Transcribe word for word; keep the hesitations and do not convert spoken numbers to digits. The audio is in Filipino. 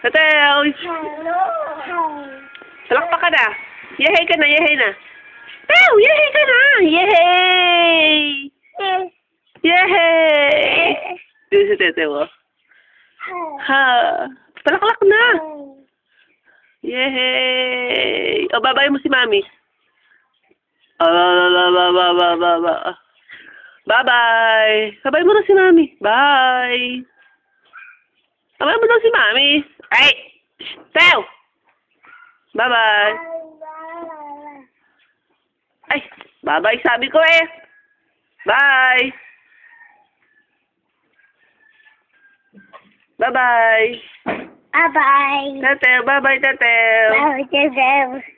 Tetew! Palakpak ka na. Yehey ka na, yehey na. Tew! Yehey ka na! Yehey! Yehey! Dito si Tetew, oh. Ha! Palaklak na! Yehey! O, babay mo si Mami. Oh, babay. Bye-bye. Babay mo na si Mami. Bye. Babay mo na si Mami. Ay! Tew! Bye-bye. Ay! Bye-bye sabi ko eh. Bye! Bye-bye. Bye-bye. Tetew, bye-bye, Tetew. Bye, Tetew.